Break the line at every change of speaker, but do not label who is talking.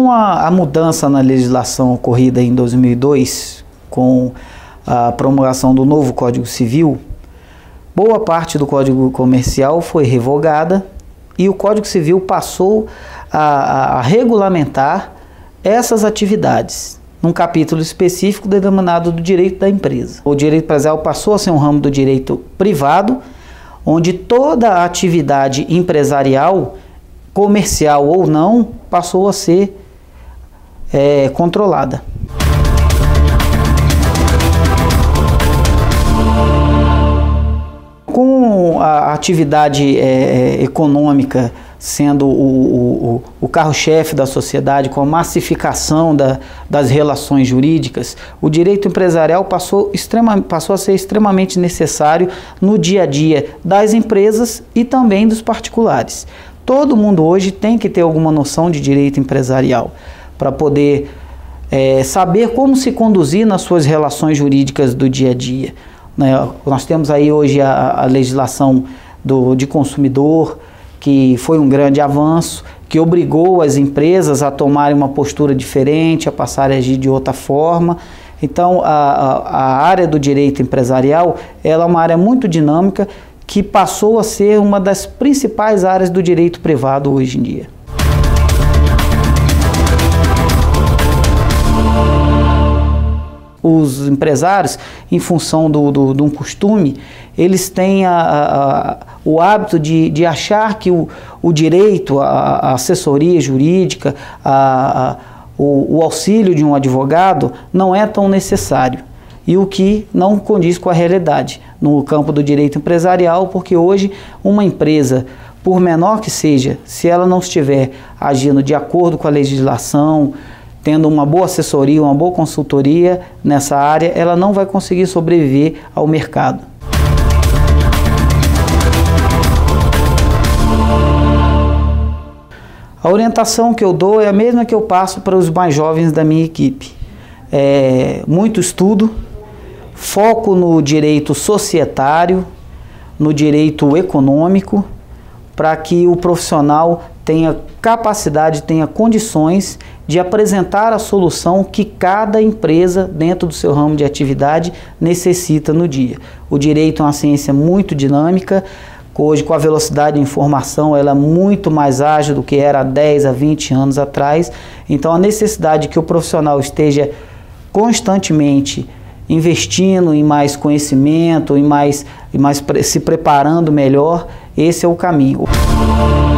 Com a mudança na legislação ocorrida em 2002, com a promulgação do novo Código Civil, boa parte do Código Comercial foi revogada e o Código Civil passou a regulamentar essas atividades, num capítulo específico denominado do direito da empresa. O direito empresarial passou a ser um ramo do direito privado, onde toda a atividade empresarial, comercial ou não, passou a ser controlada. Com a atividade econômica sendo o carro-chefe da sociedade, com a massificação das relações jurídicas, o direito empresarial passou a ser extremamente necessário no dia a dia das empresas e também dos particulares. Todo mundo hoje tem que ter alguma noção de direito empresarial para poder saber como se conduzir nas suas relações jurídicas do dia a dia. Nós temos aí hoje a legislação de consumidor, que foi um grande avanço, que obrigou as empresas a tomarem uma postura diferente, a passarem a agir de outra forma. Então, a área do direito empresarial ela é uma área muito dinâmica, que passou a ser uma das principais áreas do direito privado hoje em dia. Os empresários, em função de um costume, eles têm o hábito de achar que o direito, a assessoria jurídica, o auxílio de um advogado não é tão necessário. E o que não condiz com a realidade no campo do direito empresarial, porque hoje uma empresa, por menor que seja, se ela não estiver agindo de acordo com a legislação, tendo uma boa assessoria, uma boa consultoria nessa área, ela não vai conseguir sobreviver ao mercado. A orientação que eu dou é a mesma que eu passo para os mais jovens da minha equipe. Muito estudo, foco no direito societário, no direito econômico, para que o profissional tenha capacidade, tenha condições de apresentar a solução que cada empresa dentro do seu ramo de atividade necessita no dia. O direito é uma ciência muito dinâmica, hoje com a velocidade de informação ela é muito mais ágil do que era há 10 a 20 anos atrás, então a necessidade que o profissional esteja constantemente investindo em mais conhecimento, em mais se preparando melhor, esse é o caminho.